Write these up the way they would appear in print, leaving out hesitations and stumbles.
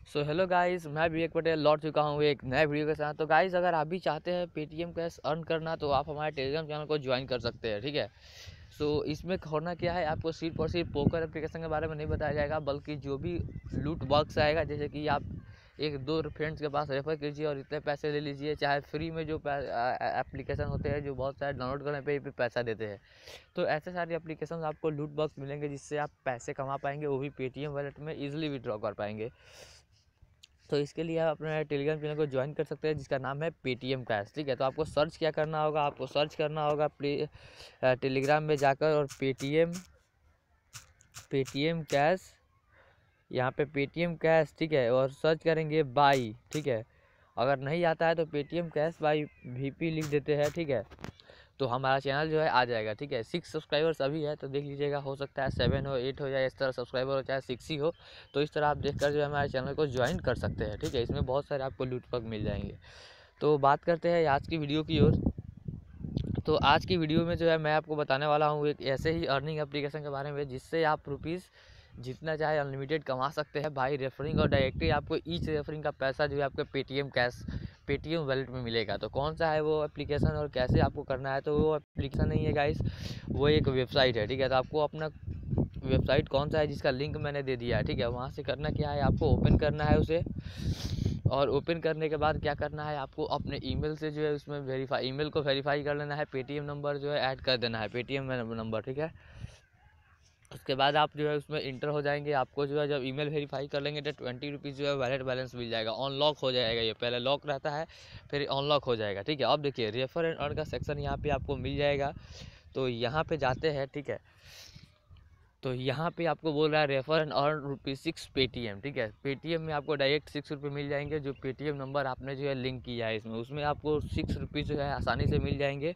So hello guys, मैं विवेक पटेल लौट चुका हूँ एक नए वीडियो के साथ। तो गाइस, अगर आप भी चाहते हैं पेटीएम कैश अर्न करना तो आप हमारे टेलीग्राम चैनल को ज्वाइन कर सकते हैं, ठीक है। इसमें होना क्या है, आपको सिर्फ और सिर्फ पोकर एप्लीकेशन के बारे में नहीं बताया जाएगा, बल्कि जो भी लूट बॉक्स आएगा, जैसे कि आप एक दो फ्रेंड्स के पास रेफर कीजिए और इतने पैसे ले लीजिए, चाहे फ्री में जो एप्लीकेशन होते हैं जो बहुत सारे डाउनलोड करने पे पैसा देते हैं। तो ऐसे सारे एप्लीकेशन आपको लूट बॉक्स मिलेंगे जिससे आप पैसे कमा पाएंगे, वो भी पेटीएम वॉलेट में ईजिली विड्रॉ कर पाएंगे। तो इसके लिए आप अपने टेलीग्राम चैनल को ज्वाइन कर सकते हैं जिसका नाम है पेटीएम कैश, ठीक है। तो आपको सर्च क्या करना होगा, आपको सर्च करना होगा टेलीग्राम में जाकर और पेटीएम कैश, यहाँ पे पेटीएम कैश, ठीक है, और सर्च करेंगे बाई, ठीक है। अगर नहीं आता है तो पेटीएम कैश बाई वीपी लिख देते हैं, ठीक है। तो हमारा चैनल जो है आ जाएगा, ठीक है। 6 सब्सक्राइबर्स अभी है, तो देख लीजिएगा, हो सकता है 7 हो, 8 हो, या इस तरह सब्सक्राइबर हो, चाहे 6 ही हो। तो इस तरह आप देखकर जो है हमारे चैनल को ज्वाइन कर सकते हैं, ठीक है। इसमें बहुत सारे आपको लूट पग मिल जाएंगे। तो बात करते हैं आज की वीडियो की ओर। तो आज की वीडियो में जो है मैं आपको बताने वाला हूँ एक ऐसे ही अर्निंग एप्लीकेशन के बारे में जिससे आप रुपीज़ जितना चाहे अनलिमिटेड कमा सकते हैं बाई रेफरिंग, और डायरेक्टली आपको ईच रेफरिंग का पैसा जो है आपके पेटीएम वॉलेट में मिलेगा। तो कौन सा है वो एप्लीकेशन और कैसे आपको करना है, तो वो एप्लीकेशन नहीं है गाइस, वो एक वेबसाइट है, ठीक है। तो आपको अपना वेबसाइट कौन सा है जिसका लिंक मैंने दे दिया है, ठीक है, वहाँ से करना क्या है, आपको ओपन करना है उसे। और ओपन करने के बाद क्या करना है, आपको अपने ईमेल से जो है उसमें ईमेल को वेरीफाई कर लेना है, पेटीएम नंबर जो है ऐड कर देना है, पेटीएम नंबर, ठीक है। उसके बाद आप जो है उसमें इंटर हो जाएंगे। आपको जो है जब ईमेल वेरीफाई कर लेंगे तो 20 रुपीज़ जो है वैलेट बैलेंस मिल जाएगा, अनलॉक हो जाएगा। ये पहले लॉक रहता है, फिर अनलॉक हो जाएगा, ठीक है। अब देखिए, रेफर एंड अर्न का सेक्शन यहाँ पे आपको मिल जाएगा। तो यहाँ पे जाते हैं, ठीक है। तो यहाँ पे आपको बोल रहा है रेफर एंड अर्न ₹6 पेटीएम, ठीक है। पेटीएम में आपको डायरेक्ट 6 रुपये मिल जाएंगे, जो पेटीएम नंबर आपने जो है लिंक किया है उसमें आपको 6 रुपीज़ जो है आसानी से मिल जाएंगे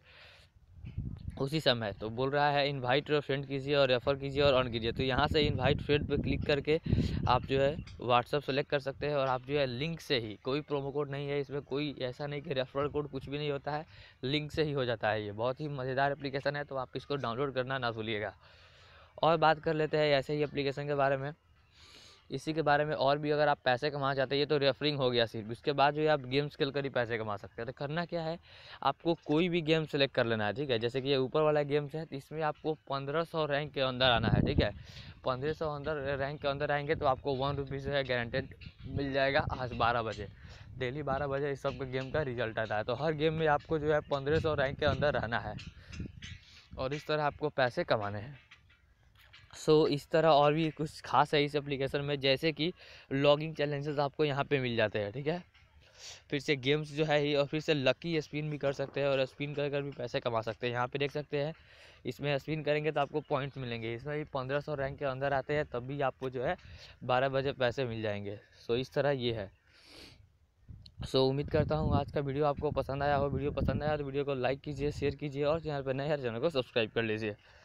उसी समय। तो बोल रहा है इनवाइट फ्रेंड कीजिए और रेफ़र कीजिए और अर्न कीजिए। तो यहाँ से इनवाइट फ्रेंड पे क्लिक करके आप जो है व्हाट्सअप सेलेक्ट कर सकते हैं, और आप जो है लिंक से ही, कोई प्रोमो कोड नहीं है इसमें, कोई ऐसा नहीं कि रेफरल कोड, कुछ भी नहीं होता है, लिंक से ही हो जाता है। ये बहुत ही मज़ेदार एप्लीकेशन है, तो आप इसको डाउनलोड करना ना भूलिएगा। और बात कर लेते हैं ऐसे ही एप्लीकेशन के बारे में। इसी के बारे में और भी अगर आप पैसे कमाना चाहते हैं, ये तो रेफरिंग हो गया सिर्फ। इसके बाद जो है आप गेम्स खेल कर ही पैसे कमा सकते हैं। तो करना क्या है, आपको कोई भी गेम सेलेक्ट कर लेना है, ठीक है। जैसे कि ये ऊपर वाला गेम्स है, तो इसमें आपको 1500 रैंक के अंदर आना है, ठीक है। 1500 अंदर रैंक के अंदर आएंगे तो आपको 1 रुपीज़ जो है गारंटेड मिल जाएगा। आज 12 बजे, डेली 12 बजे इस सब गेम का रिजल्ट आता है। तो हर गेम में आपको जो है 1500 रैंक के अंदर रहना है, और इस तरह आपको पैसे कमाने हैं। इस तरह और भी कुछ खास है इस एप्लीकेशन में, जैसे कि लॉगिंग चैलेंजेस आपको यहाँ पे मिल जाते हैं, ठीक है। फिर से गेम्स जो है ही, और फिर से लकी स्पिन भी कर सकते हैं, और स्पिन कर भी पैसे कमा सकते हैं। यहाँ पे देख सकते हैं, इसमें स्पिन करेंगे तो आपको पॉइंट्स मिलेंगे। इसमें भी 1500 रैंक के अंदर आते हैं, तब भी आपको जो है 12 बजे पैसे मिल जाएंगे। इस तरह ये है। उम्मीद करता हूँ आज का वीडियो आपको पसंद आया हो। वीडियो पसंद आया तो वीडियो को लाइक कीजिए, शेयर कीजिए, और चैनल पर नए हैं चैनल को सब्सक्राइब कर लीजिए।